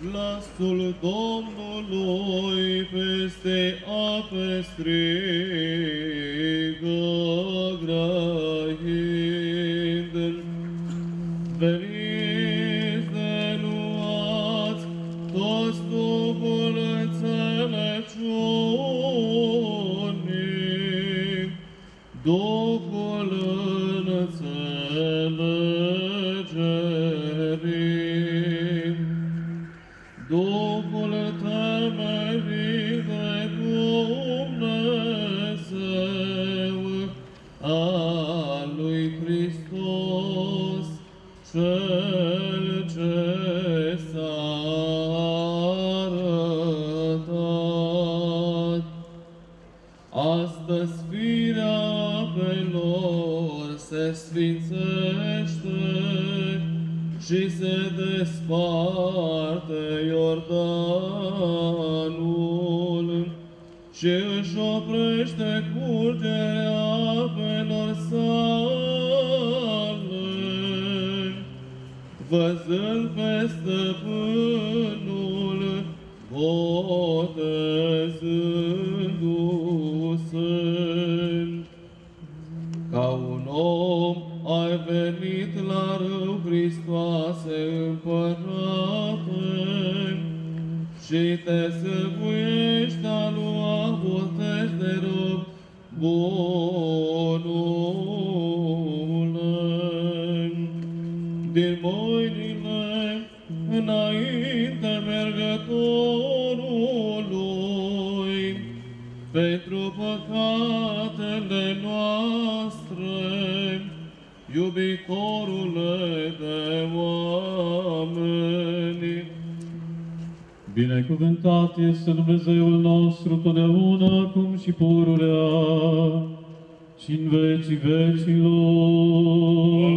glasul Domnului peste ape strigă grăind. Veniți de luați toți Duhul înțelepciunii, Duhul înțelegerii, Duhul temerii de Dumnezeu, al lui Hristos, Cel ce s-a arătat. Astăzi firea apelor se sfințește și se desparte Iordanul și își oprește curgerea apelor sale, văzând pe Stăpânul botezându-se. Ca un om ai venit la râu, Hristoase Împărate, și te săvuiești a lua botez de rob, bunule. Din mâinile înainte mergătorului, pentru păcatele noastre, iubitorule de oameni. Binecuvântat este Dumnezeul nostru totdeauna, acum și pururea și în vecii vecilor.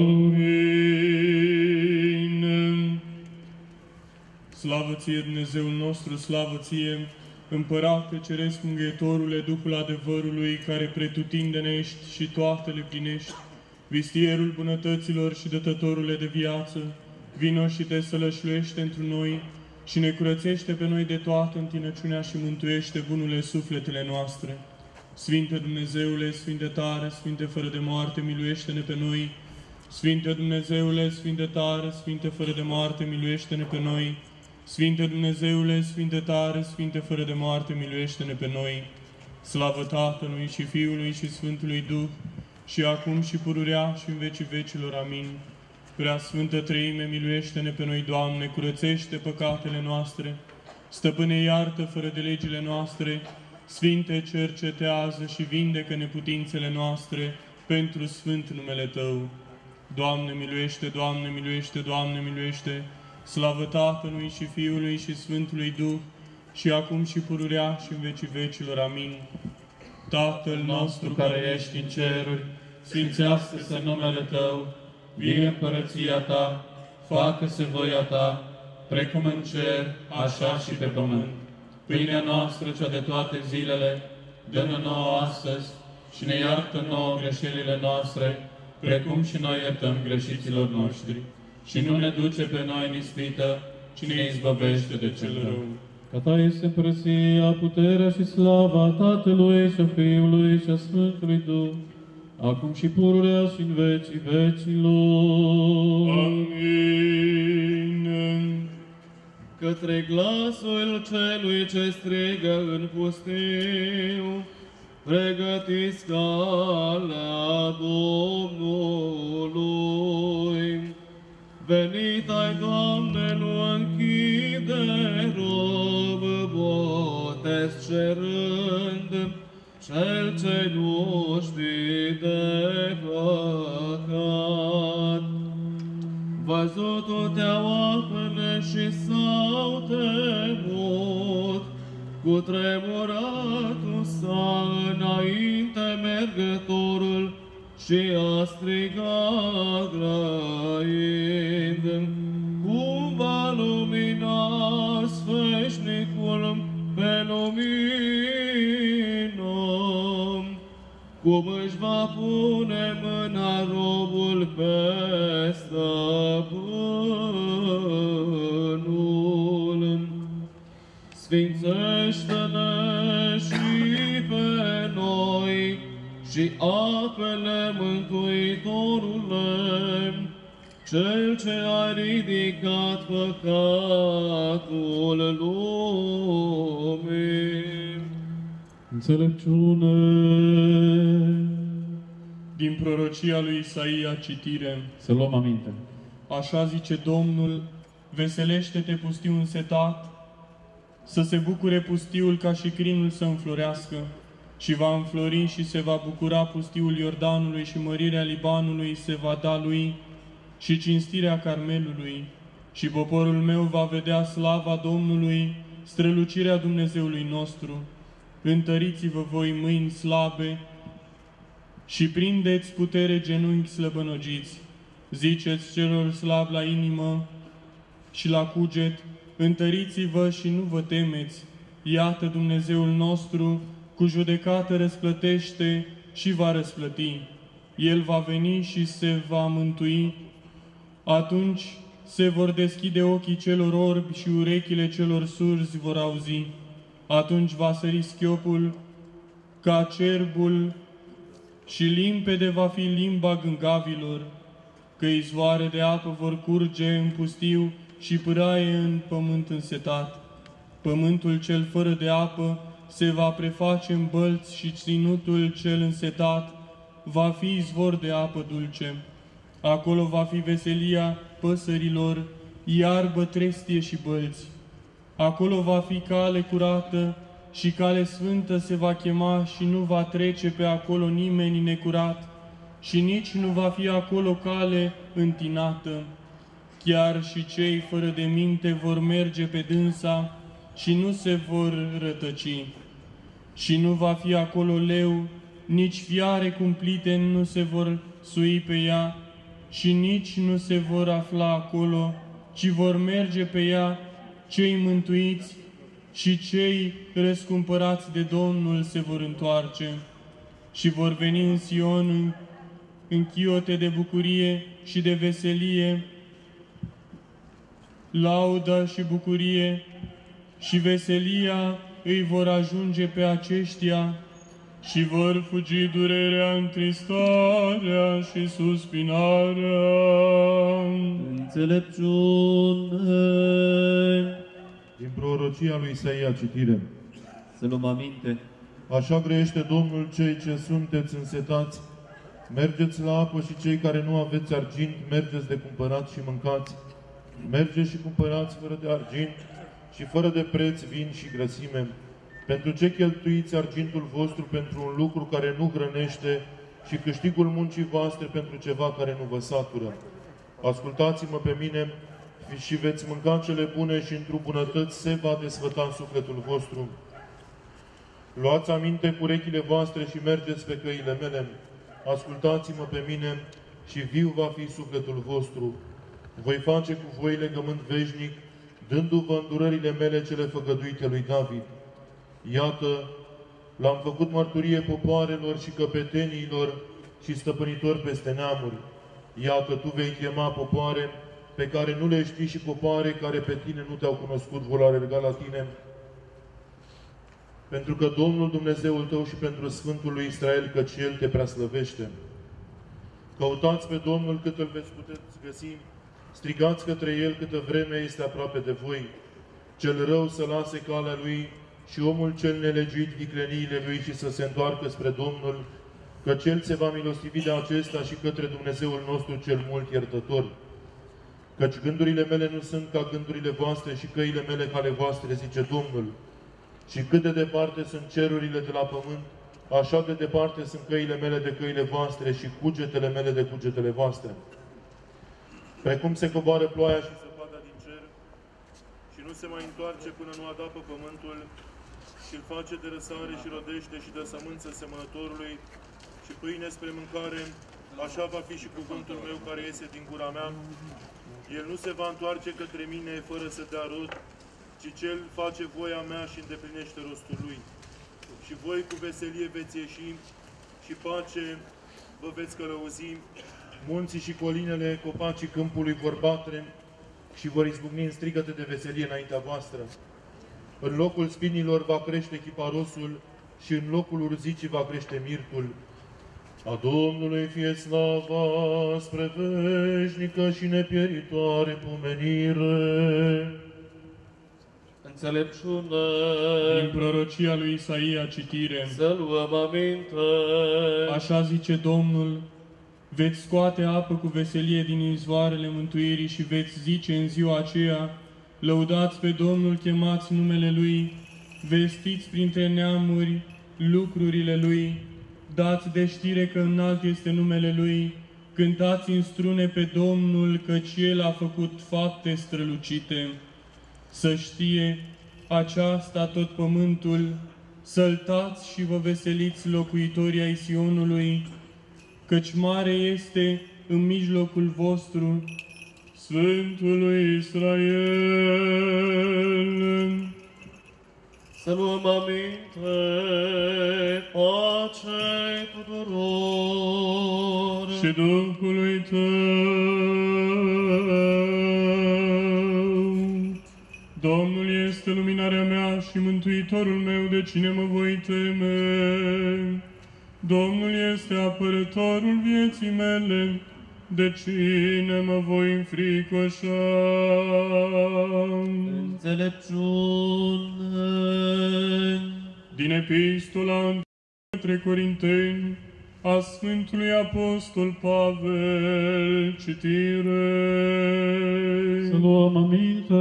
Amin. Slavă ție, Dumnezeul nostru, slavă ție, Împărate Ceresc, Mângâietorule, Duhul adevărului, care pretutindene ești și toate le plinești, vistierul bunătăților și dătătorule de viață, vino și te sălășluiește întru noi și ne curățește pe noi de toată întinăciunea și mântuiește bunule sufletele noastre. Sfinte Dumnezeule, Sfinte tare, Sfinte fără de moarte, miluiește-ne pe noi. Sfinte Dumnezeule, Sfinte tare, Sfinte fără de moarte, miluiește-ne pe noi. Sfinte Dumnezeule, Sfinte tare, Sfinte fără de moarte, miluiește-ne pe noi. Slavă Tatălui și Fiului și Sfântului Duh, și acum și pururea și în vecii vecilor. Amin. Prea Sfântă Treime, miluiește-ne pe noi, Doamne, curățește păcatele noastre, Stăpâne, iartă fără de legile noastre, Sfinte, cercetează și vindecă neputințele noastre pentru sfânt numele Tău. Doamne, miluiește, Doamne, miluiește, Doamne, miluiește, slavă Tatălui și Fiului și Sfântului Duh, și acum și pururea și în vecii vecilor. Amin. Tatăl nostru care ești în ceruri, sfințească-se numele Tău, vie împărăția Ta, facă-se voia Ta, precum în cer, așa și pe pământ. Pâinea noastră, cea de toate zilele, dă-ne nouă astăzi și ne iartă nouă greșelile noastre, precum și noi iertăm greșiților noștri. Și nu ne duce pe noi în ispită, ci ne izbăvește de cel rău. Ca Ta este împărăția, puterea și slava Tatălui și a Fiului și a Sfântului Duh, acum și pururea și în vecii vecilor. Amin. Către glasul celui ce strigă în pustiu, pregătiți calea Domnului. Venit ai, Doamne, nu închide rob, botez cerând, cel ce nu știe de păcat. Văzut-o te-au apele și s-au temut, cutremuratul s-a înainte mergătorul și a strigat grăind. Cum va lumina sfeșnicul pe lumină? Cum își va pune mâna robul pe stăpânul? Sfințește-ne și pe noi și apele Mântuitorule, Cel ce a ridicat păcatul lumii. Înțelepciune. Din prorocia lui Isaia citire. Să luăm aminte. Așa zice Domnul, veselește-te pustiu însetat, să se bucure pustiul ca și crinul să înflorească, și va înflori și se va bucura pustiul Iordanului și mărirea Libanului se va da lui și cinstirea Carmelului. Și poporul meu va vedea slava Domnului, strălucirea Dumnezeului nostru. Întăriți-vă voi mâini slabe și prindeți putere genunchi slăbănogiți. Ziceți celor slabi la inimă și la cuget, întăriți-vă și nu vă temeți. Iată Dumnezeul nostru, cu judecată răsplătește și va răsplăti. El va veni și se va mântui. Atunci se vor deschide ochii celor orbi și urechile celor surzi vor auzi. Atunci va sări schiopul ca cerbul și limpede va fi limba gângavilor, că izvoare de apă vor curge în pustiu și pâraie în pământ însetat. Pământul cel fără de apă se va preface în bălți și ținutul cel însetat va fi izvor de apă dulce. Acolo va fi veselia păsărilor, iarbă, trestie și bălți. Acolo va fi cale curată și cale sfântă se va chema și nu va trece pe acolo nimeni necurat și nici nu va fi acolo cale întinată. Chiar și cei fără de minte vor merge pe dânsa și nu se vor rătăci. Și nu va fi acolo leu, nici fiare cumplite nu se vor sui pe ea și nici nu se vor afla acolo, ci vor merge pe ea cei mântuiți și cei răscumpărați de Domnul se vor întoarce și vor veni în Sion în chiote de bucurie și de veselie, lauda și bucurie și veselia îi vor ajunge pe aceștia și vor fugi durerea, întristarea și suspinarea. Înțelepciune. Din prorocia lui Isaia citire. Să luăm aminte. Așa grăiește Domnul cei ce sunteți însetați, mergeți la apă și cei care nu aveți argint, mergeți de cumpărat și mâncați. Mergeți și cumpărați fără de argint și fără de preț vin și grăsime. Pentru ce cheltuiți argintul vostru pentru un lucru care nu hrănește și câștigul muncii voastre pentru ceva care nu vă satură? Ascultați-mă pe mine și veți mânca cele bune și într-o bunătăți se va desfăta sufletul vostru. Luați aminte cu urechile voastre și mergeți pe căile mele. Ascultați-mă pe mine și viu va fi sufletul vostru. Voi face cu voi legământ veșnic, dându-vă îndurările mele cele făgăduite lui David. Iată, l-am făcut mărturie popoarelor și căpeteniilor și stăpânitor peste neamuri. Iată, tu vei chema popoare pe care nu le știi și popoare care pe tine nu te-au cunoscut vor alerga la tine. Pentru că Domnul Dumnezeul tău și pentru Sfântul lui Israel, căci El te preaslăvește. Căutați pe Domnul cât îl veți puteți găsi, strigați către El câtă vreme este aproape de voi. Cel rău să lase calea lui și omul cel nelegit vicleniile lui și să se întoarcă spre Domnul, că Cel se va milostivi de acesta și către Dumnezeul nostru cel mult iertător. Căci gândurile mele nu sunt ca gândurile voastre și căile mele ca ale voastre, zice Domnul. Și cât de departe sunt cerurile de la pământ, așa de departe sunt căile mele de căile voastre și cugetele mele de cugetele voastre. Precum se coboară ploaia și zăpada din cer și nu se mai întoarce până nu adapă pământul și îl face de răsare și rodește și dă sămânță semănătorului și pâine spre mâncare, așa va fi și cuvântul meu care iese din gura mea. El nu se va întoarce către mine fără să dea rod, ci cel face voia mea și îndeplinește rostul lui. Și voi cu veselie veți ieși și pace vă veți călăuzi, munții și colinele, copacii câmpului vor bate și vor izbucni în strigăte de veselie înaintea voastră. În locul spinilor va crește chiparosul și în locul urzicii va crește mirtul. A Domnului fie slava spre veșnică și nepieritoare pomenire. Înțelepciune. Din prorocia lui Isaia citire. Să luăm aminte. Așa zice Domnul, veți scoate apă cu veselie din izvoarele mântuirii și veți zice în ziua aceea, lăudați pe Domnul, chemați numele Lui, vestiți printre neamuri lucrurile Lui, dați de știre că înalt este numele Lui, cântați în strune pe Domnul, căci El a făcut fapte strălucite. Să știe aceasta tot pământul, săltați și vă veseliți locuitorii ai Sionului, căci mare este în mijlocul vostru Sfântul lui Israel. Să luăm aminte, pace tuturor. Și Duhului tău. Domnul este luminarea mea și mântuitorul meu, de cine mă voi teme? Domnul este apărătorul vieții mele, de cine mă voi înfricoșa? Înțelepciune. Din Epistola către Corinteni a Sfântului Apostol Pavel, citire. Să luăm aminte.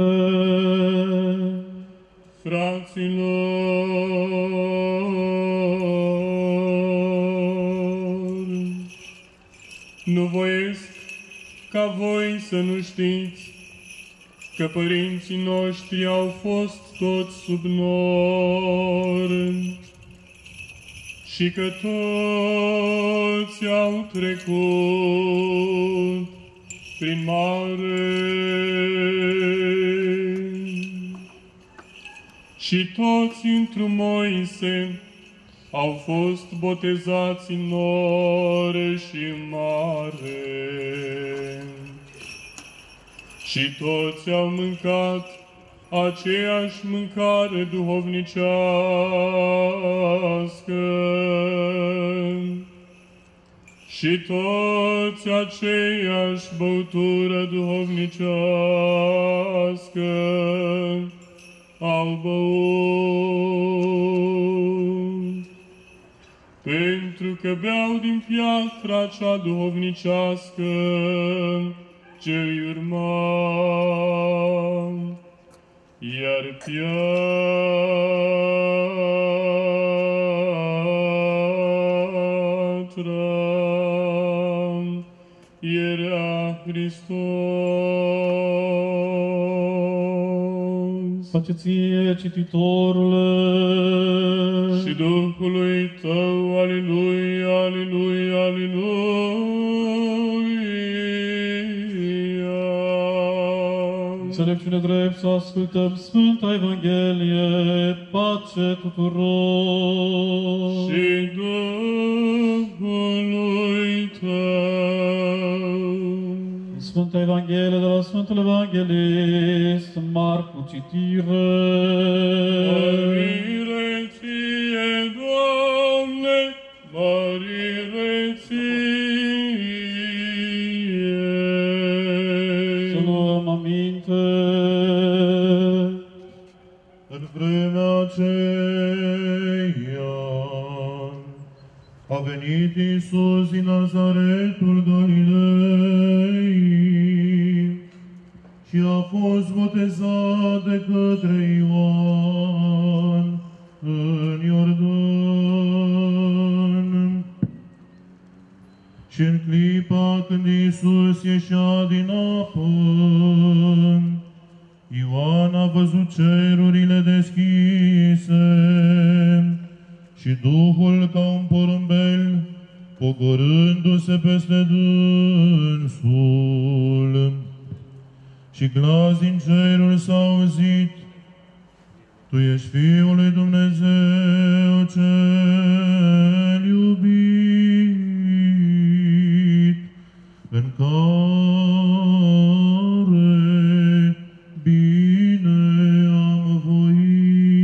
Fraților, nu voiesc ca voi să nu știți că părinții noștri au fost toți sub nor și că toți au trecut prin mare și toți într-un Moise au fost botezați în nore și în mare. Și toți au mâncat aceeași mâncare duhovnicească. Și toți aceeași băutură duhovnicească au băut, pentru că beau din piatra cea duhovnicească ce îi urma, iar piatra era Hristos. Pace ție, cititorule, Și Duhului tău, aleluia, aleluia, aleluia. înțelepciune drept să ascultăm Sfânta Evanghelie, pace tuturor. Și Duhului tău. Sfânta Evanghelie de la Sfântul Evanghelist Marcu, citire. Mărire ție, Doamne, mărire ție. Să luăm aminte. În vremea aceea a venit Iisus din Nazaretul Galilei și a fost botezat de către Ioan în Iordan. Și în clipa când Iisus ieșea din apă, Ioan a văzut cerurile deschise și Duhul ca un porumbel pogorându-se peste dânsul. Și glas din cerul s-a auzit: Tu ești Fiul lui Dumnezeu cel iubit, în care bine am voit.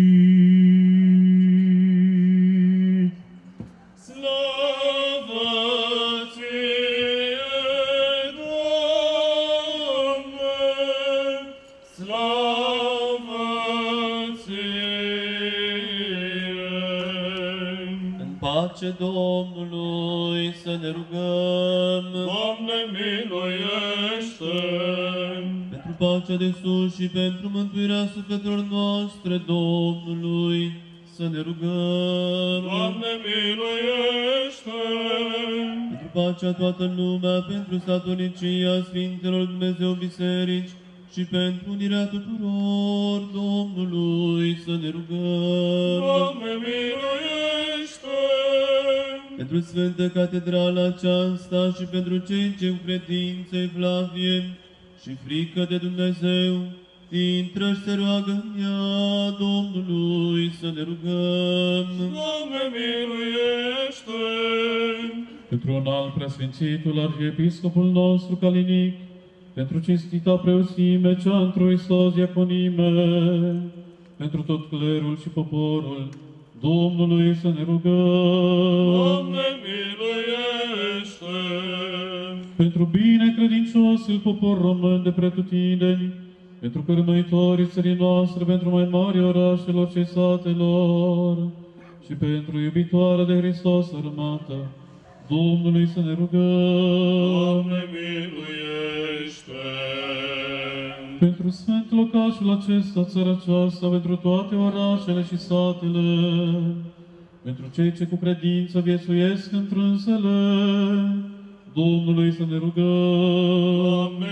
Pace Domnului, să ne rugăm. Doamne, miluiește! Pentru pacea de sus și pentru mântuirea sufletelor noastre, Domnului, să ne rugăm. Doamne, miluiește! Pentru pacea toată lumea, pentru statornicia Sfintelor Dumnezeu Biserici și pentru unirea tuturor, Domnului, să ne rugăm. Doamne, miluiește! Pentru Sfântă Catedrala aceasta și pentru cei ce cu credință evlavie și frică de Dumnezeu intră și se roagă în ea, Domnului, să ne rugăm. Doamne, miluiește! Pentru un alt preasfințitul Arhiepiscopul nostru Calinic, pentru cinstita preosime cea într Hristos diaconime, pentru tot clerul și poporul Domnului să ne rugăm. Doamne, miluiește! Pentru bine credinciosul popor român de pretutindeni, pentru cărmăitorii țării noastre, pentru mai mari orașelor și satelor, și pentru iubitoarea de Hristos armată, Domnului să ne rugăm. Doamne, miluiește! Pentru sfânt locașul acesta, țara aceasta, pentru toate orașele și satele, pentru cei ce cu credință viețuiesc întrânsele, Domnului să ne rugăm. Doamne,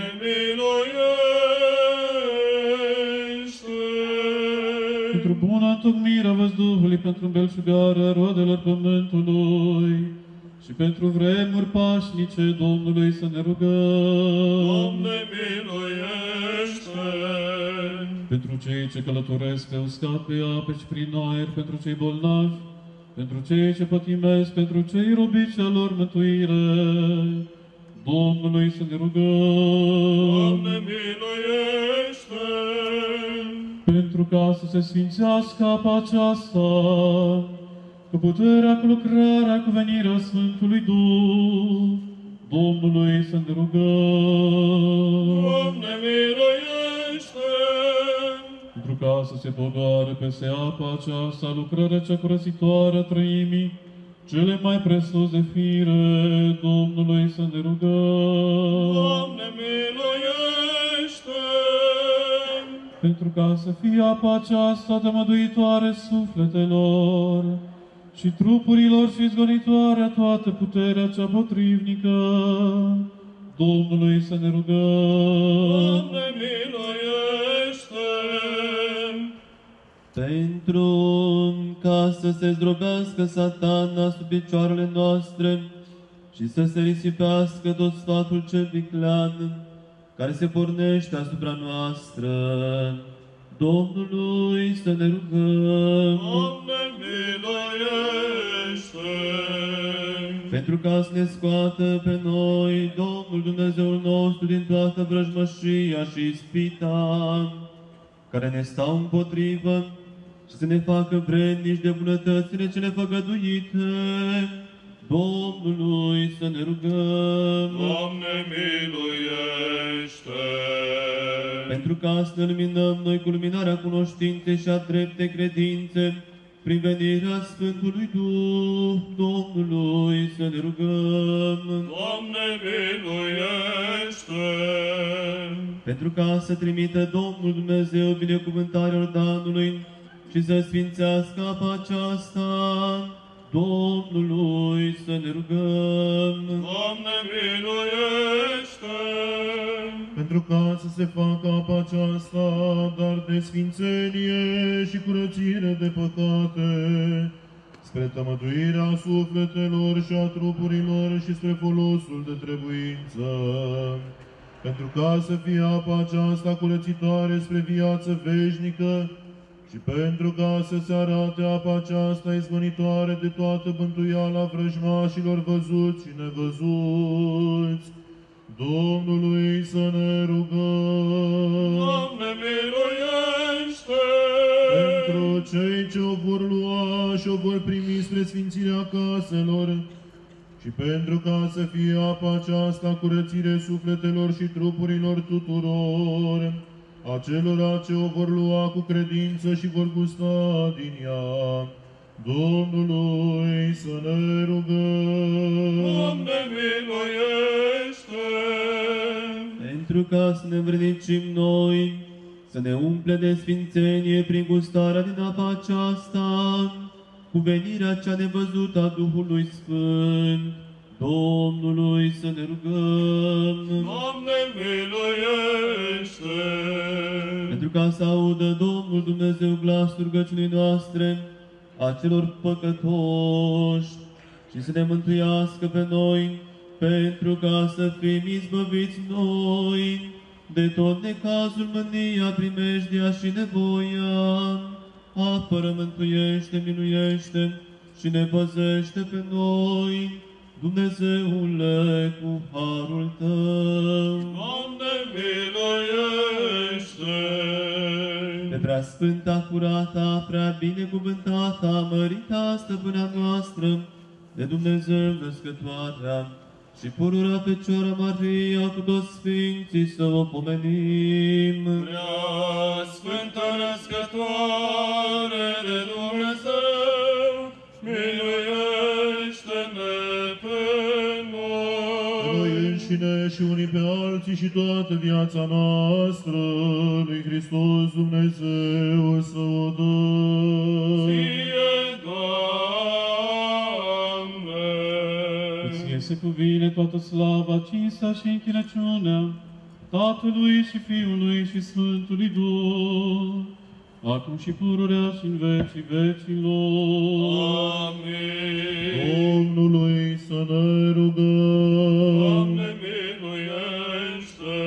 miluiește! Pentru buna întocmirea văzduhului, pentru îmbelșugarea roadelor pământului și pentru vremuri pașnice, Domnului să ne rugăm. Doamne, miluiește! Pentru cei ce călătoresc pe uscat, pe ape și prin aer, pentru cei bolnavi, pentru cei ce pătimesc, pentru cei robiți a lor mântuire, Domnului să ne rugăm. Doamne, miluiește! Pentru ca să se sfințească apa aceasta, cu puterea, cu lucrarea, cu venirea Sfântului Duh, Domnului să ne rugăm. Doamne, miluiește! Pentru ca să se pogoare peste apa aceasta lucrarea cea curățitoare a trăimii, cele mai presus de fire, Domnului să ne rugăm. Doamne, miluiește! Pentru ca să fie apa aceasta tămăduitoare sufletelor și trupurilor și izgonitoare toată puterea cea potrivnică, Domnului să ne rugăm. Doamne, miluiește! Pentru ca să se zdrobească Satana sub picioarele noastre și să se risipească tot sfatul cel viclean care se pornește asupra noastră, Domnului să ne rugăm. Doamne, miluiește! Pentru ca să ne scoată pe noi, Domnul Dumnezeul nostru, din toată vrăjmășia și ispita, care ne stau împotrivă, și să ne facă vrednici de bunătățile cele făgăduite, Domnului să ne rugăm. Doamne, miluiește! Pentru ca să ne luminăm noi cu luminarea cunoștinței și a dreptei credințe, prin venirea Sfântului Duh, Domnului să ne rugăm. Doamne, miluiește! Pentru ca să trimită Domnul Dumnezeu binecuvântarea Iordanului și să sfințească apa aceasta, Domnului să ne rugăm. Doamne, miluiește! Pentru ca să se facă apa aceasta dar de sfințenie și curățire de păcate, spre tămăduirea sufletelor și a trupurilor și spre folosul de trebuință. Pentru ca să fie apa aceasta curățitoare spre viață veșnică și pentru ca să se arate apa aceasta izgonitoare de toată bântuiala vrăjmașilor văzuți și nevăzuți, Domnului să ne rugăm. Doamne, miluiește! Pentru cei ce o vor lua și o vor primi spre sfințirea caselor și pentru ca să fie apa aceasta curățire sufletelor și trupurilor tuturor, acelora ce o vor lua cu credință și vor gusta din ea, Domnului să ne rugăm. Doamne, miluiește! Pentru ca să ne învrednicim noi, să ne umple de sfințenie prin gustarea din apa aceasta, cu venirea cea nevăzută a Duhului Sfânt, Domnului să ne rugăm. Doamne, miluiește! Pentru ca să audă Domnul Dumnezeu glasul rugăciunii noastre, a celor păcătoși, și să ne mântuiască pe noi, pentru ca să fim izbăviți noi de tot necazul, mânia, primejdia și nevoia. Apără, mântuiește, miluiește și ne păzește pe noi, Dumnezeule, cu harul Tău. Doamne, miluiește! Pe prea sfânta, curata, prea binecuvântata, mărita stăpâna noastră, de Dumnezeu născătoarea și pururea Fecioara Maria cu toți sfinții să o pomenim. Prea Sfântă Născătoare de Dumnezeu, miluiește-ne pe Noi noi. înșine și unii pe alții și toată viața noastră lui Hristos Dumnezeu să o dăm. Ție, Doamne! Ție se cuvine toată slava, cinsta și închinăciunea Tatălui și Fiului și Sfântului Duh, acum și pururea și în vecii vecilor. Amin. Domnului să ne rugăm. Doamne, miluiește!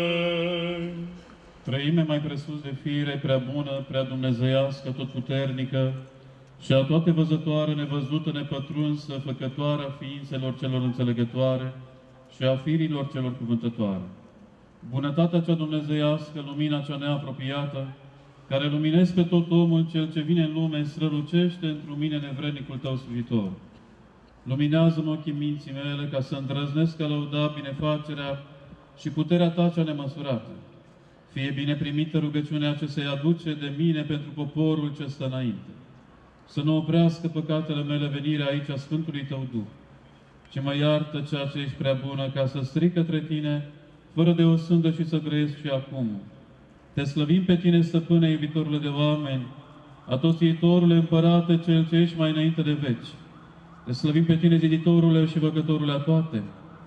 Trăime mai presus de fire, prea bună, prea dumnezeiască, totputernică, și a toate văzătoare, nevăzută, nepătrunsă, făcătoarea ființelor celor înțelegătoare și a firilor celor cuvântătoare. Bunătatea cea dumnezeiască, lumina cea neapropiată, care luminezi pe tot omul cel ce vine în lume, strălucește într-un mine nevrednicul Tău slujitor. Luminează-mă ochii minții mele ca să îndrăznesc a lăuda binefacerea și puterea Ta cea nemăsurată. Fie bine primită rugăciunea ce se aduce de mine pentru poporul ce stă înainte. Să nu oprească păcatele mele venirea aici a Sfântului Tău Duh, ci mă iartă ceea ce ești prea bună ca să stric către Tine, fără de o sândă și să grăiesc și acum. Te slăvim pe Tine, Stăpâne, iubitorule de oameni, atoțiitorule, Împărate, Cel ce ești mai înainte de veci. Te slăvim pe Tine, Ziditorule și Făcătorule a toate.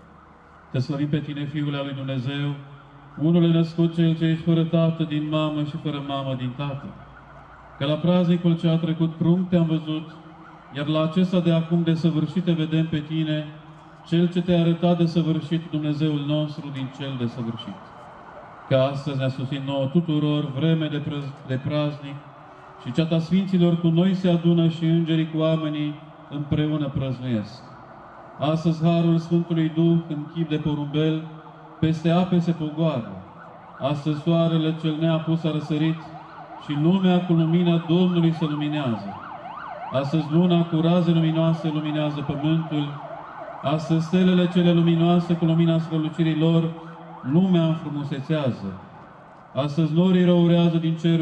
Te slăvim pe Tine, Fiule al lui Dumnezeu, unul născut, Cel ce ești fără tată din mamă și fără mamă din tată. Că la praznicul ce a trecut prunc Te-am văzut, iar la acesta de acum desăvârșit Te vedem pe Tine, Cel ce Te-a arătat desăvârșit, Dumnezeul nostru din Cel desăvârșit. Că astăzi ne-a susținut nouă tuturor vreme de praznic și ceata Sfinților cu noi se adună și îngerii cu oamenii împreună prăznuiesc. Astăzi harul Sfântului Duh în chip de porumbel peste ape se pogoară. Astăzi soarele cel neapus a răsărit și lumea cu lumina Domnului se luminează. Astăzi luna cu raze luminoase luminează pământul. Astăzi stelele cele luminoase cu lumina strălucirii lor lumea înfrumusețează. Astăzi norii răurează din cer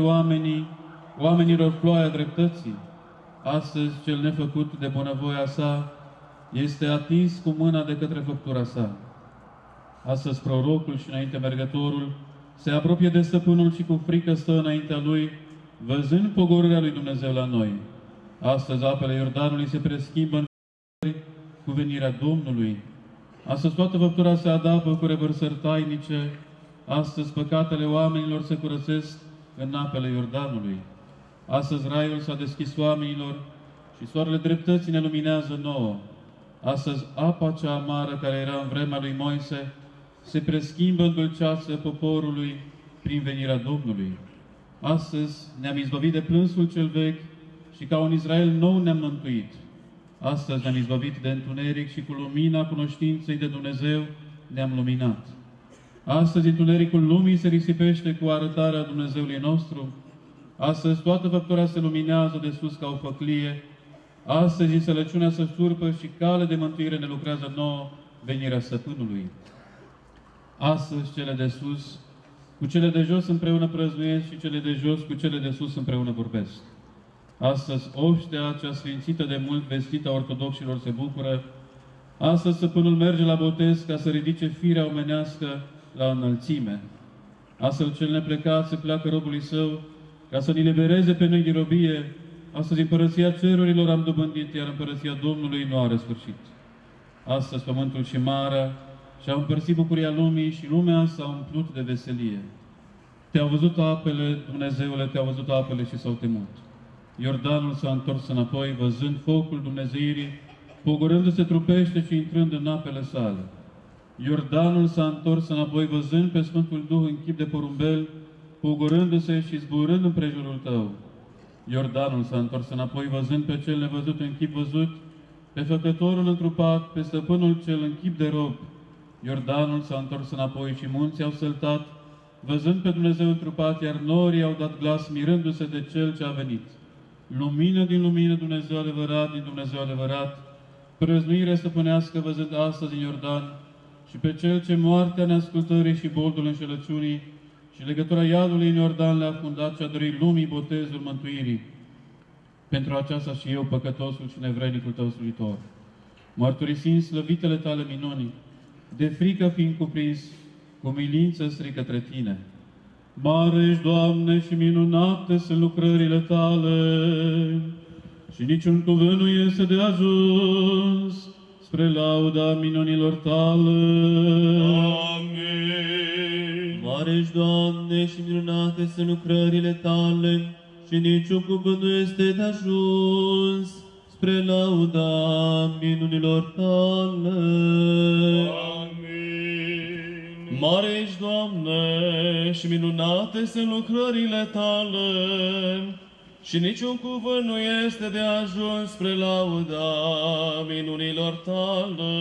oamenilor ploaia dreptății. Astăzi cel nefăcut de bunăvoia sa este atins cu mâna de către făptura sa. Astăzi prorocul și înainte mergătorul se apropie de stăpânul și cu frică stă înaintea lui, văzând pogorârea lui Dumnezeu la noi. Astăzi apele Iordanului se preschimbă în cu venirea Domnului. Astăzi toată făptura se adapă cu revărsări tainice. Astăzi păcatele oamenilor se curățesc în apele Iordanului. Astăzi raiul s-a deschis oamenilor și soarele dreptății ne luminează nouă. Astăzi apa cea amară care era în vremea lui Moise se preschimbă în dulceață poporului prin venirea Domnului. Astăzi ne-am izbăvit de plânsul cel vechi și ca un Israel nou ne-am mântuit. Astăzi ne-am izbăvit de întuneric și cu lumina cunoștinței de Dumnezeu ne-am luminat. Astăzi întunericul lumii se risipește cu arătarea Dumnezeului nostru. Astăzi toată făptura se luminează de sus ca o făclie. Astăzi înțelepciunea se surpă și cale de mântuire ne lucrează nouă venirea Stăpânului. Astăzi cele de sus cu cele de jos împreună prăznuiesc și cele de jos cu cele de sus împreună vorbesc. Astăzi oștea cea sfințită de mult vestită a ortodoxilor se bucură. Astăzi stăpânul merge la botez ca să ridice firea omenească la înălțime. Astfel cel neplecat se pleacă robului său ca să ne libereze pe noi din robie. Astăzi împărăția cerurilor am dobândit, iar împărăția Domnului nu are sfârșit. Astăzi pământul și marea și-au împărțit bucuria lumii și lumea s-a umplut de veselie. Te-au văzut apele, Dumnezeule, te-au văzut apele și s-au temut. Iordanul s-a întors înapoi, văzând focul Dumnezeirii, pogorându-se trupește și intrând în apele sale. Iordanul s-a întors înapoi, văzând pe Sfântul Duh în chip de porumbel, pogorându-se și zburând împrejurul tău. Iordanul s-a întors înapoi, văzând pe cel nevăzut în chip văzut, pe Făcătorul întrupat, pe Stăpânul cel în chip de rob. Iordanul s-a întors înapoi și munții au săltat, văzând pe Dumnezeu întrupat, iar norii au dat glas mirându-se de Cel ce a venit. Lumină din lumină, Dumnezeu adevărat din Dumnezeu adevărat, prăznuire stăpânească văzând astăzi în Iordan, și pe Cel ce moartea neascultării și boldul înșelăciunii și legătura iadului în Iordan le-a fundat și a dorit lumii botezul mântuirii. Pentru aceasta și eu, păcătosul și nevrednicul Tău slujitor, mărturisind slăvitele Tale minuni, de frică fiind cuprins, cu milință strig către Tine. Mare ești, Doamne, și minunate sunt lucrările Tale, și niciun cuvânt nu este de ajuns spre lauda minunilor Tale. Amin. Mare ești, Doamne, și minunate sunt lucrările Tale, și niciun cuvânt nu este de ajuns spre lauda minunilor Tale. Amin. Mare ești, Doamne, și minunate sunt lucrările Tale, și niciun cuvânt nu este de ajuns spre lauda minunilor Tale.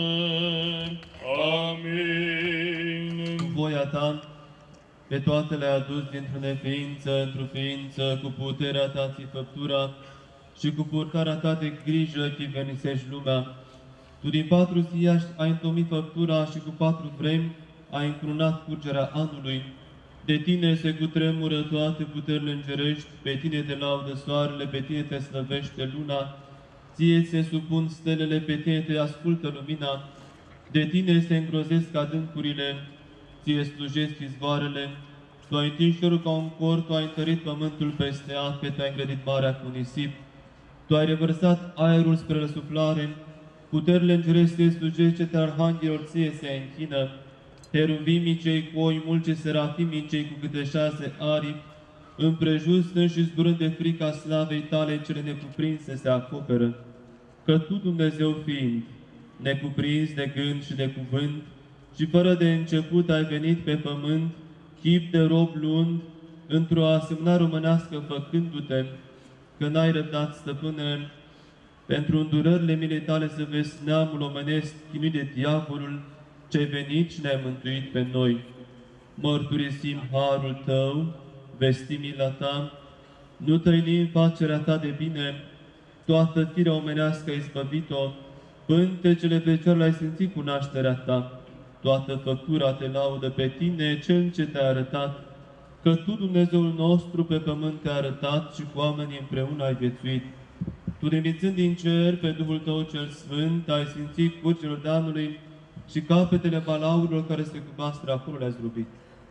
Amin. Cu voia Ta, pe toate le-ai adus dintr-o neființă într-o ființă, cu puterea Ta ți făptura și cu purtarea Ta de grijă chivenisești lumea. Tu din 4 ziași ai întomit făptura și cu 4 vremi ai încrunat curgerea anului. De Tine se cutremură toate puterile îngerești, pe Tine te laudă soarele, pe Tine te slăvește luna, Ție se supun stelele, pe Tine te ascultă lumina, de Tine se îngrozesc adâncurile, Ție slujesc izvoarele. Tu ai întins cerul ca un cor, Tu ai întărit pământul peste ape, Tu ai îngrădit marea cu nisip, Tu ai revărsat aerul spre răsuflare, puterile îngerești Ție slujesc, ce arhanghelilor Ție se închină, heruvimii cei cu oi mulți, serafimii cei cu câte 6 aripi, împrejur stând și zburând de frica slavei Tale cele necuprinse se acoperă. Că Tu, Dumnezeu fiind, necuprins de gând și de cuvânt, și fără de început ai venit pe pământ, chip de rob luând, într-o asemănare românească făcându-te, că n-ai răbdat, Stăpâne, pentru îndurările milei Tale să vezi neamul omenesc chinuit de diavolul, ce-ai venit și ne-ai mântuit pe noi. Mărturisim harul Tău, vestim mila Ta, nu tăinim facerea Ta de bine, toată firea omenească ai izbăvit-o, pântecele fecioare ai simțit cu nașterea Ta, toată făptura te laudă pe Tine, Cel ce te-a arătat, că Tu, Dumnezeul nostru, pe pământ te-ai arătat și cu oamenii împreună ai viețuit. Tu, trimițând din cer pe Duhul Tău cel Sfânt, ai simțit curgerilor Danului și capetele balaurilor care se cubastră acolo le-ai zdrobit.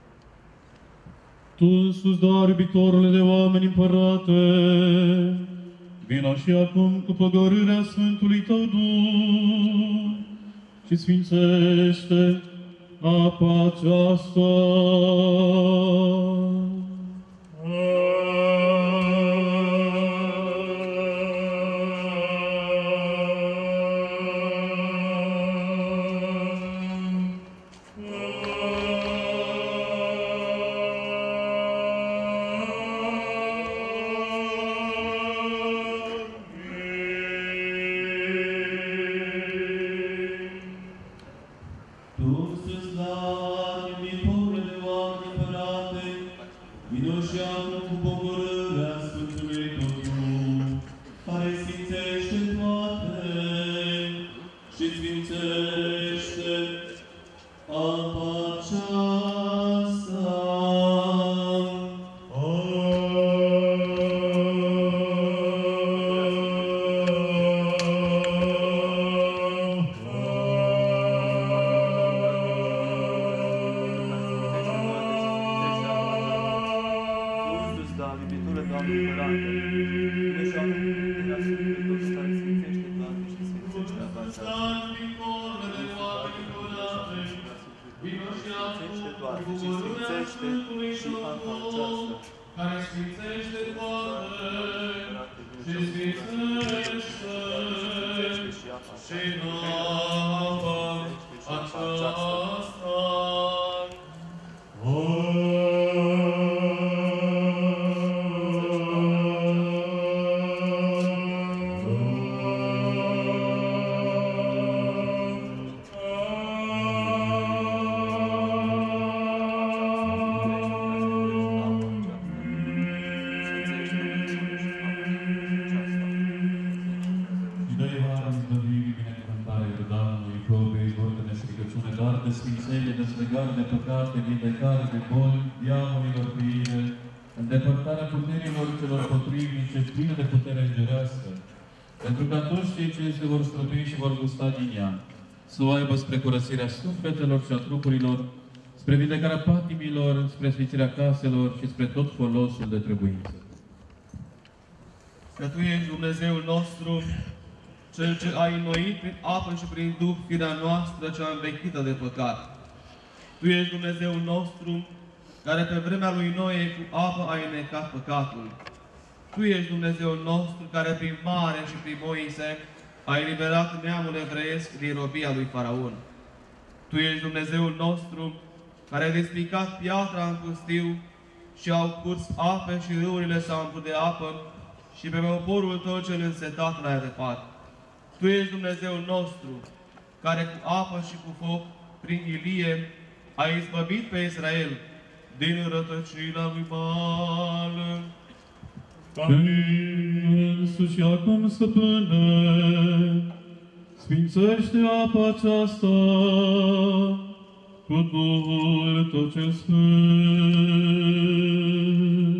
Tu însuți, dar iubitorule de oameni împărate, vino și acum cu pogorârea Sfântului Tău Duh și sfințește apa aceasta. care sfințește toate și sfințește și nouă aceasta. Deslegare de păcate, vindecare de boli, diavolilor fire, îndepărtarea puterilor celor potrivnice, plină de putere îngerească, pentru ca toți cei ce se vor strădui și vor gusta din ea, să o aibă spre curățirea sufletelor și a trupurilor, spre vindecarea patimilor, spre sfințirea caselor și spre tot folosul de trebuință. Că Tu ești Dumnezeul nostru, Cel ce ai înnoit prin apă și prin Duh firea noastră cea învechită de păcat. Tu ești Dumnezeul nostru, care pe vremea lui Noe cu apă ai înnecat păcatul. Tu ești Dumnezeul nostru, care prin mare și prin Moise ai eliberat neamul evreiesc din robia lui Faraon. Tu ești Dumnezeul nostru, care ai despicat piatra în pustiu și au curs ape și râurile s-au umplut de apă și pe poporul Tău cel însetat l-ai adăpat. Tu ești Dumnezeul nostru, care cu apă și cu foc, prin Ilie, ai izbăvit pe Israel din rătăcirea lui Baal. Însuși și acum, Stăpâne, sfințește apa aceasta cu Duhul Tău cel Sfânt.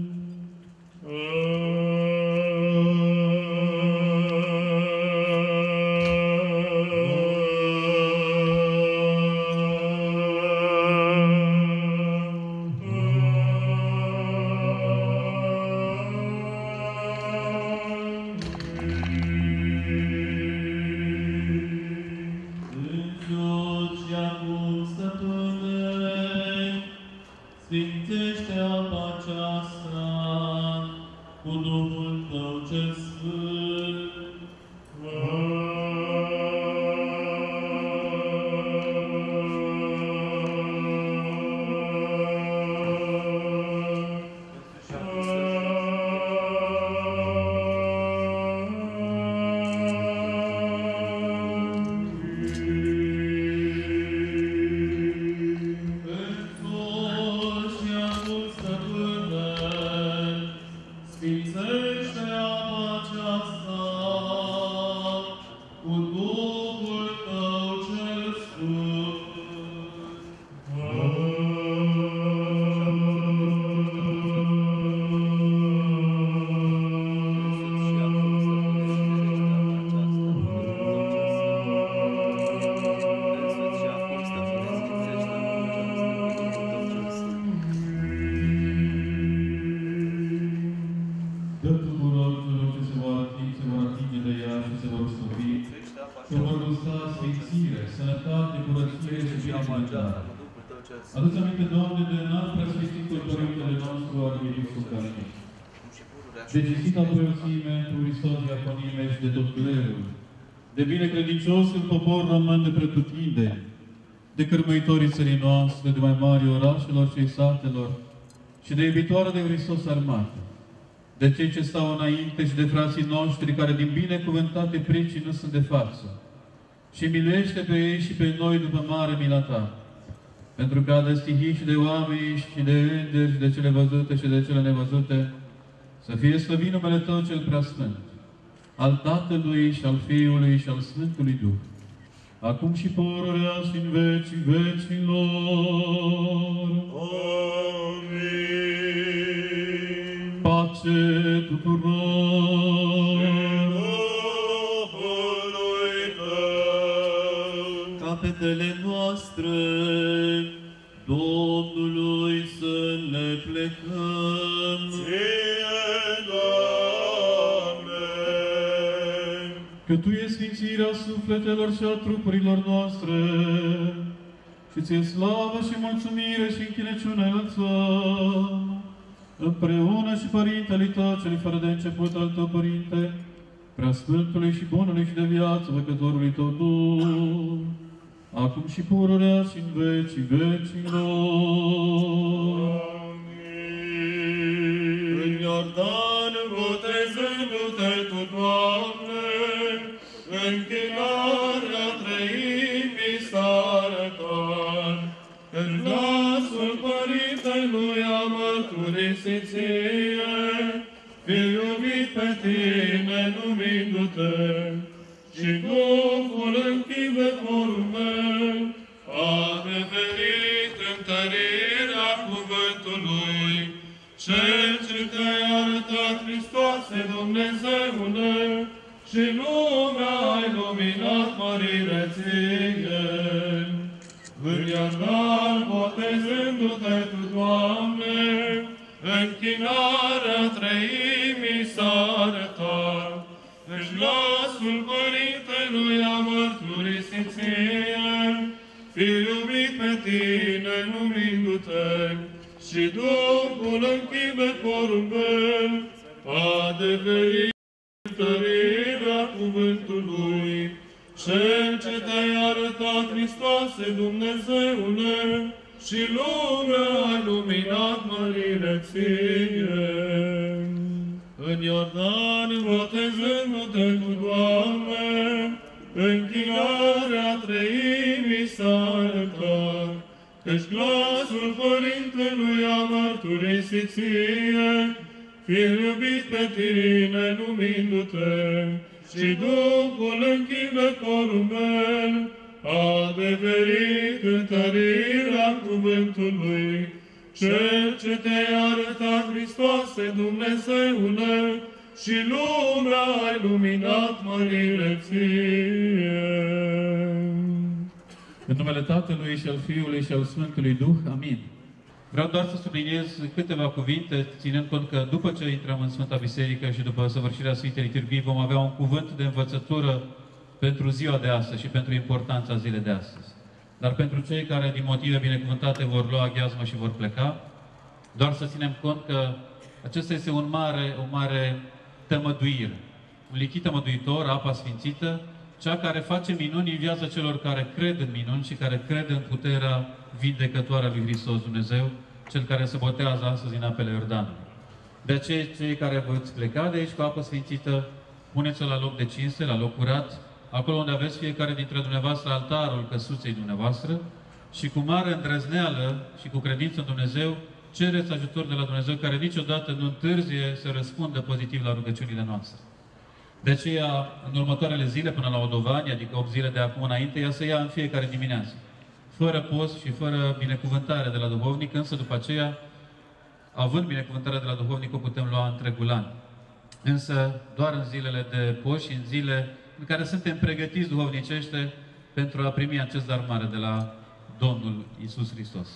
Sfințește apa aceasta cu Duhul Tău cel Sfânt. Sfințește apa aceasta cu Duhul Tău cel Sfânt. Dă tuturor celor ce se vor atinge de ea și se vor stăpi, că vor gusta sfințire, sănătate, curățire și binecuvântare. Adu-ți aminte, Doamne, de înalt preasfințitul Părintele nostru, Arhiepiscopul Calinic, de cinstita preoțime întru Hristos diaconime și de tot clerul, de binecredincios în popor român de pretutindeni, de cărmăitorii țării noastre, de mai mari orașelor și satelor, și de iubitoare de Hristos armată, de cei ce stau înainte și de frații noștri care din binecuvântate pricii nu sunt de față. Și miluiește pe ei și pe noi după mare mila Ta, pentru ca de stihii și de oameni și de îngeri și de cele văzute și de cele nevăzute, să fie slăvit numele Tău cel preasfânt, al Tatălui și al Fiului și al Sfântului Duh, acum și pururea și în vecii vecilor. Amin. Pace tuturor! Capetele noastre Domnului să le plecăm. Ție curățirea sufletelor și a trupurilor noastre. Și ție slavă și mulțumire și închinăciune înălțăm, împreună și Părintele Tău, celui fără de început al Tău, Părinte, Preasfântului și Bunului și de viață, Văcătorului Tău Duh, acum și pururea și în vecii vecilor. În Iordan, botezându-te tu, Doamne, închinarea treimii s-a arătat. În glasul Părintelui a mărturisit ție, fi iubit pe tine numindu-te, și Duhul închivătorul meu a adeverit întărirea cuvântului. Cel ce te-ai arătat, Hristoase, Dumnezeule, și lumea ai luminat mărire ție. În Iordan, botezându-te tu, Doamne, închinarea treimii s-a arătat. În glasul Părintelui a mărturisit ție, fi iubit pe tine numindu-te, și Duhul închivătorul meu a adeverit întărirea cuvântului. Cel ce te-ai arătat, Hristoase, Dumnezeule, și lumea ai luminat mărire ție. În Iordan, botezându-te tu, Doamne, închinarea treimii s-a arătat, căci glasul Părintelui a mărturisit ție, fi iubit pe tine numindu-te, și Duhul închivătorul meu a adeverit întărirea cuvântului. Cel ce te-ai arătat, Hristoase, Dumnezeule, și lumea ai luminat mărire ție. În numele Tatălui și al Fiului și al Sfântului Duh. Amin. Vreau doar să subliniez câteva cuvinte, ținând cont că după ce intrăm în Sfânta Biserică și după săvârșirea Sfintei Liturghii, vom avea un cuvânt de învățătură pentru ziua de astăzi și pentru importanța zilei de astăzi. Dar pentru cei care din motive binecuvântate vor lua gheazmă și vor pleca, doar să ținem cont că acesta este o mare tămăduire. Un lichid tămăduitor, apa sfințită, cea care face minuni în viața celor care cred în minuni și care cred în puterea vindecătoare a lui Hristos Dumnezeu, Cel care se botează astăzi în apele Iordanului. De aceea, cei care veți pleca de aici cu apă sfințită, puneți-o la loc de cinste, la loc curat, acolo unde aveți fiecare dintre dumneavoastră altarul căsuței dumneavoastră, și cu mare îndrăzneală și cu credință în Dumnezeu, cereți ajutor de la Dumnezeu, care niciodată nu întârzie să răspundă pozitiv la rugăciunile noastre. De aceea, în următoarele zile, până la Odovani, adică 8 zile de acum înainte, ea să ia în fiecare dimineață, fără post și fără binecuvântare de la duhovnic, însă după aceea, având binecuvântarea de la duhovnic, o putem lua întregul an. Însă, doar în zilele de post și în zile în care suntem pregătiți duhovnicește pentru a primi acest dar mare de la Domnul Iisus Hristos.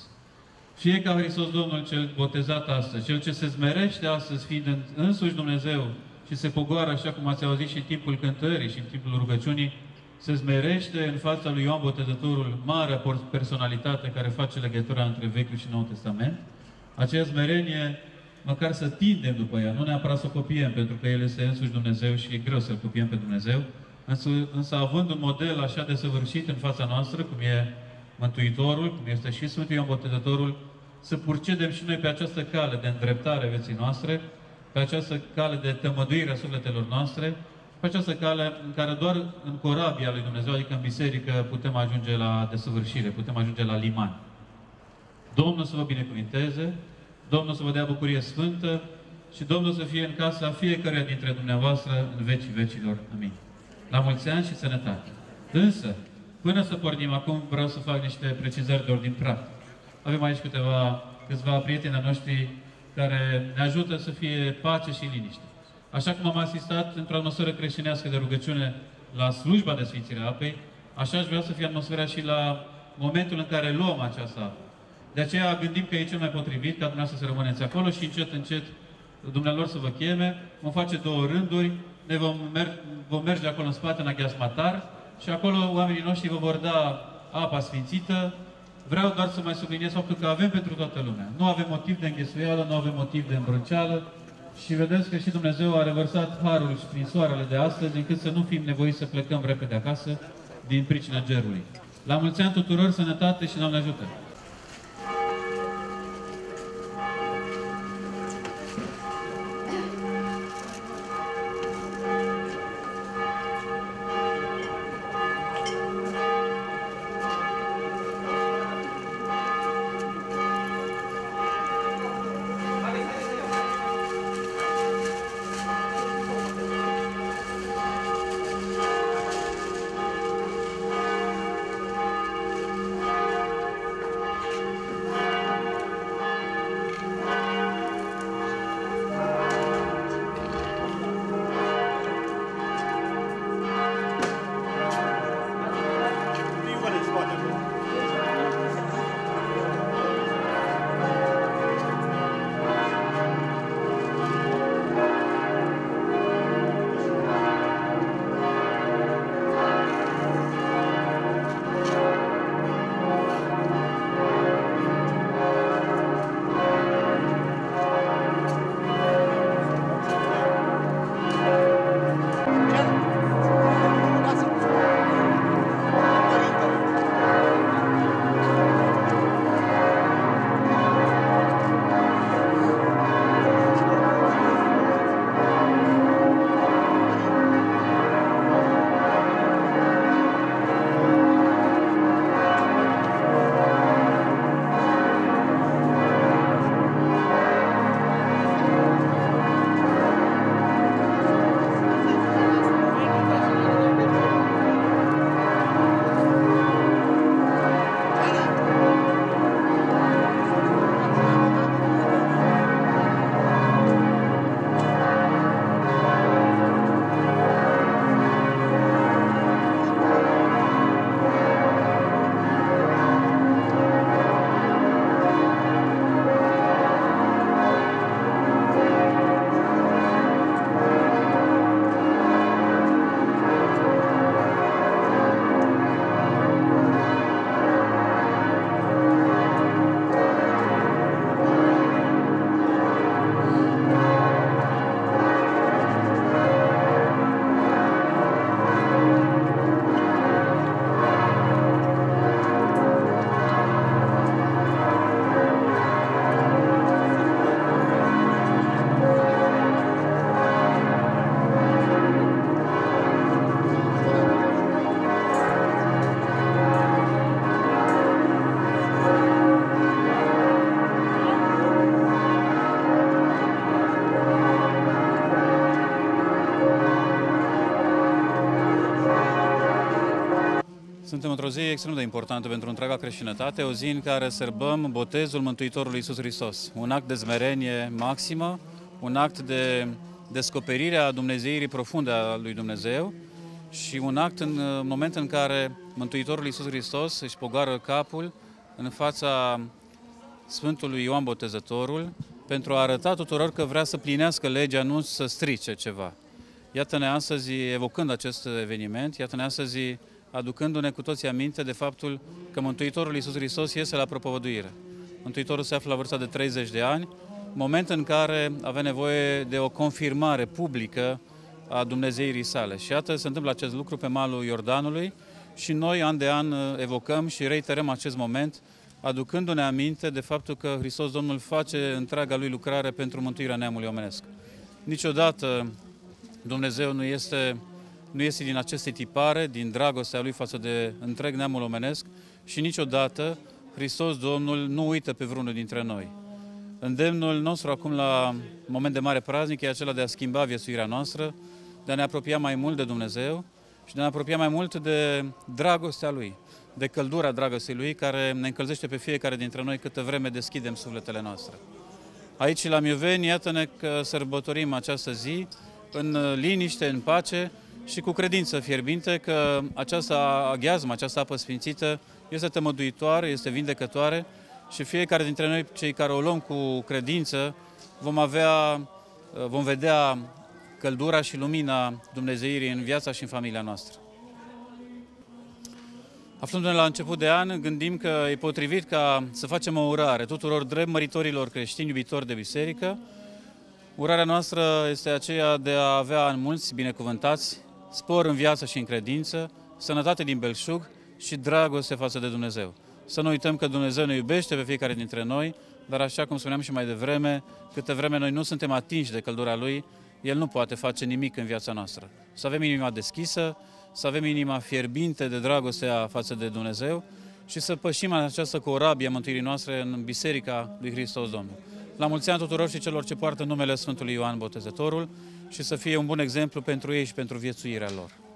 Fie ca Hristos Domnul cel botezat astăzi, Cel ce se smerește astăzi, fiind însuși Dumnezeu și se pogoară, așa cum ați auzit și în timpul cântării și în timpul rugăciunii, se smerește în fața lui Ioan Botezătorul, marea personalitate care face legătura între Vechiul și Noul Testament. Aceea smerenie, măcar să tindem după ea, nu neapărat să o copiem, pentru că El este însuși Dumnezeu și e greu să-L copiem pe Dumnezeu, însă având un model așa de săvârșit în fața noastră, cum e Mântuitorul, cum este și Sfântul Ioan Botezătorul, să purcedem și noi pe această cale de îndreptare a vieții noastre, pe această cale de tămăduire a sufletelor noastre, pe această cale în care doar în corabia lui Dumnezeu, adică în biserică, putem ajunge la desăvârșire, putem ajunge la liman. Domnul să vă binecuvinteze, Domnul să vă dea bucurie sfântă și Domnul să fie în casa fiecăruia dintre dumneavoastră în vecii vecilor. Amin. La mulți ani și sănătate. Însă, până să pornim acum, vreau să fac niște precizări de ordin practic. Avem aici câțiva prieteni ai noștri care ne ajută să fie pace și liniște. Așa cum am asistat într-o atmosferă creștinească de rugăciune la slujba de Sfințire a Apei, așa aș vrea să fie atmosfera și la momentul în care luăm această apă. De aceea gândim că e cel mai potrivit ca dumneavoastră să rămâneți acolo și încet, încet dumnealor să vă cheme. Vom face 2 rânduri. Noi vom merge acolo în spate, în aghiazmatar, și acolo oamenii noștri vă vor da apa sfințită. Vreau doar să mai subliniez faptul că avem pentru toată lumea. Nu avem motiv de înghesuială, nu avem motiv de îmbrânceală și vedeți că și Dumnezeu a revărsat harul și prin soarele de astăzi, încât să nu fim nevoiți să plecăm repede acasă din pricina gerului. La mulți ani tuturor, sănătate și Doamne ajută! Suntem într-o zi extrem de importantă pentru întreaga creștinătate, o zi în care sărbăm botezul Mântuitorului Iisus Hristos. Un act de smerenie maximă, un act de descoperire a dumnezeirii profunde a lui Dumnezeu și un act în moment în care Mântuitorul Iisus Hristos își pogoară capul în fața Sfântului Ioan Botezătorul pentru a arăta tuturor că vrea să plinească legea, nu să strice ceva. Iată-ne astăzi, evocând acest eveniment, iată-ne astăzi aducându-ne cu toții aminte de faptul că Mântuitorul Iisus Hristos iese la propovăduire. Mântuitorul se află la vârsta de 30 de ani, moment în care avea nevoie de o confirmare publică a dumnezeirii sale. Și iată, se întâmplă acest lucru pe malul Iordanului și noi, an de an, evocăm și reiterăm acest moment, aducându-ne aminte de faptul că Hristos Domnul face întreaga Lui lucrare pentru mântuirea neamului omenesc. Niciodată Dumnezeu nu este din aceste tipare, din dragostea Lui față de întreg neamul omenesc și niciodată Hristos Domnul nu uită pe vreunul dintre noi. Îndemnul nostru acum la moment de mare praznic e acela de a schimba viețuirea noastră, de a ne apropia mai mult de Dumnezeu și de a ne apropia mai mult de dragostea Lui, de căldura dragostei Lui, care ne încălzește pe fiecare dintre noi câtă vreme deschidem sufletele noastre. Aici la Mioveni, iată-ne că sărbătorim această zi în liniște, în pace și cu credință fierbinte că această aghiazmă, această apă sfințită este tămăduitoare, este vindecătoare și fiecare dintre noi, cei care o luăm cu credință, vom vedea căldura și lumina Dumnezeirii în viața și în familia noastră. Aflându-ne la început de an, gândim că e potrivit ca să facem o urare tuturor drept măritorilor creștini iubitori de biserică. Urarea noastră este aceea de a avea în mulți binecuvântați, spor în viață și în credință, sănătate din belșug și dragoste față de Dumnezeu. Să nu uităm că Dumnezeu ne iubește pe fiecare dintre noi, dar așa cum spuneam și mai devreme, câte vreme noi nu suntem atinși de căldura Lui, El nu poate face nimic în viața noastră. Să avem inima deschisă, să avem inima fierbinte de dragostea față de Dumnezeu și să pășim în această corabie a mântuirii noastre în Biserica lui Hristos Domnul. La mulți ani tuturor și celor ce poartă numele Sfântului Ioan Botezătorul și să fie un bun exemplu pentru ei și pentru viețuirea lor.